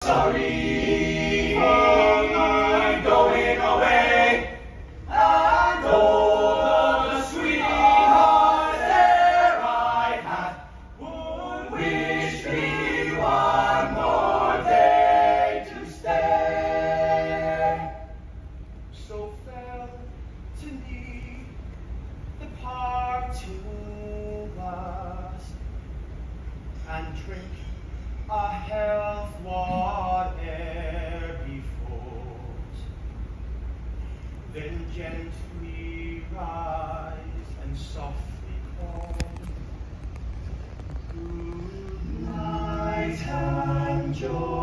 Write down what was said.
sorry for my going away, and all the sweethearts there I had would wish me one more day to stay. So fell to me the parting last, and drink a health whate'er before, then gently rise and softly call, good night and joy.